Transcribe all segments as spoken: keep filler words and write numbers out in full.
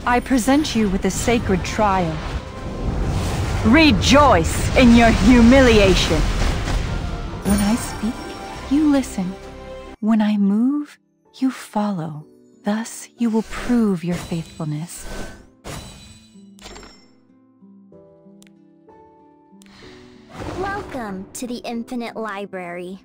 I present you with a sacred trial. Rejoice in your humiliation. When I speak, you listen. When I move, you follow. Thus, you will prove your faithfulness. Welcome to the Infinite Library.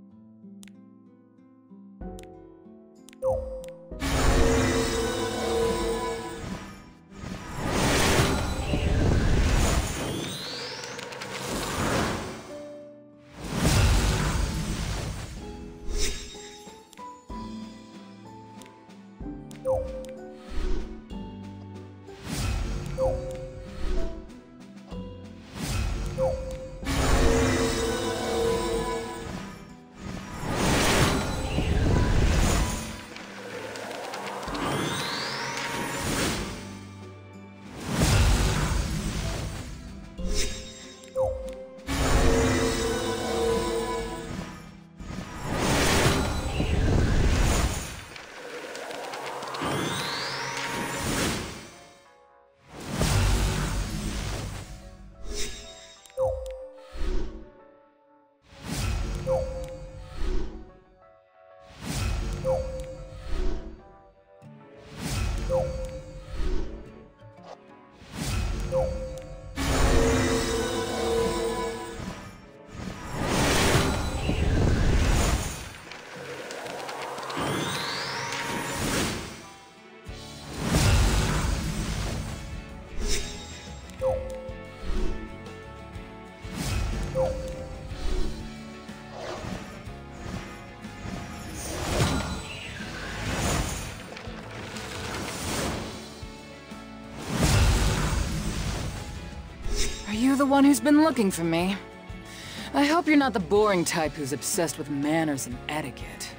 Are you the one who's been looking for me? I hope you're not the boring type who's obsessed with manners and etiquette.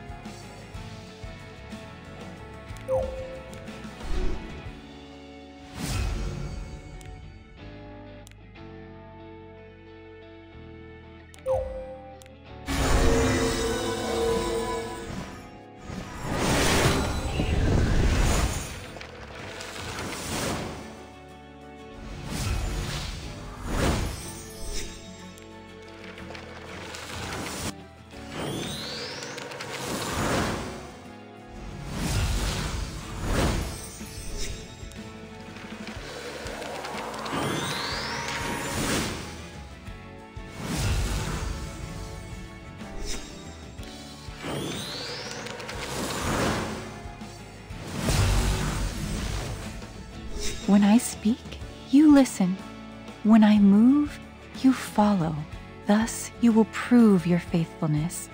When I speak, you listen. When I move, you follow. Thus, you will prove your faithfulness.